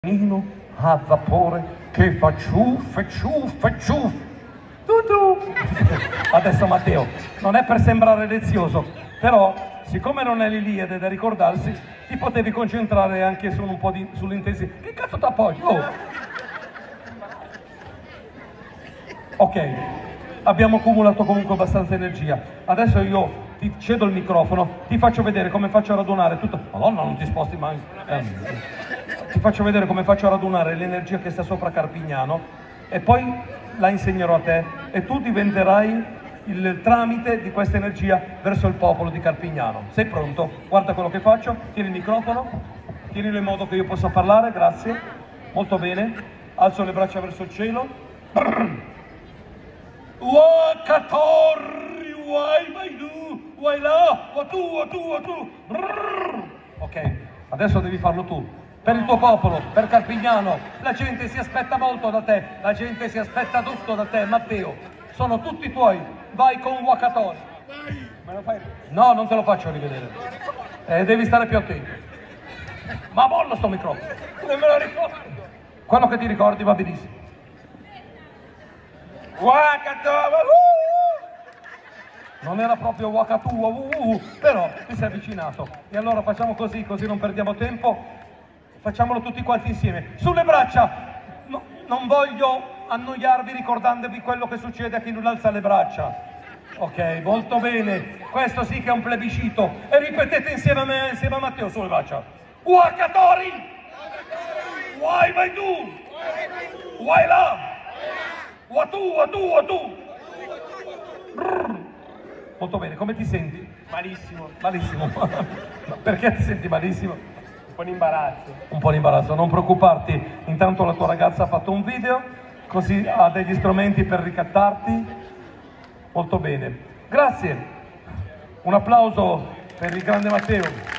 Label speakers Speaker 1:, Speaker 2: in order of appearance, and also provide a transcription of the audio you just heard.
Speaker 1: A vapore che fa ciuff, ciuff, ciuff. Tu. Adesso Matteo, non è per sembrare lezioso, però siccome non è l'Iliade da ricordarsi, ti potevi concentrare anche su un po' sull'intensità. Che cazzo t'appoggi? Oh. Ok, abbiamo accumulato comunque abbastanza energia. Adesso io ti cedo il microfono, ti faccio vedere come faccio a radunare tutto. Madonna, non ti sposti mai. Ti faccio vedere come faccio a radunare l'energia che sta sopra Carpignano e poi la insegnerò a te e tu diventerai il tramite di questa energia verso il popolo di Carpignano. Sei pronto? Guarda quello che faccio, tieni il microfono, tienilo in modo che io possa parlare, grazie. Molto bene, alzo le braccia verso il cielo. Wakatorri, wai baidu, wai là, watu. Ok, adesso devi farlo tu. Per il tuo popolo, per Carpignano, la gente si aspetta molto da te, la gente si aspetta tutto da te, Matteo, sono tutti tuoi, vai con Wakatori. Me lo fai? No, non te lo faccio rivedere, devi stare più attento. Ma molla sto microfono, non me lo ricordo. Quello che ti ricordi va benissimo. Wakatori, non era proprio Wakatu, però ti sei avvicinato. E allora facciamo così non perdiamo tempo. Facciamolo tutti quanti insieme. Sulle braccia! No, non voglio annoiarvi ricordandovi quello che succede a chi non alza le braccia. Ok, molto bene. Questo sì che è un plebiscito. E ripetete insieme a me, insieme a Matteo, sulle braccia. Wakatori! Wai baidu! Wai là! Watu! Molto bene, come ti senti?
Speaker 2: Malissimo.
Speaker 1: Malissimo. Perché ti senti malissimo?
Speaker 2: Un po' di imbarazzo.
Speaker 1: Un po' di imbarazzo, non preoccuparti, intanto la tua ragazza ha fatto un video, così ha degli strumenti per ricattarti. Molto bene, grazie, un applauso per il grande Matteo.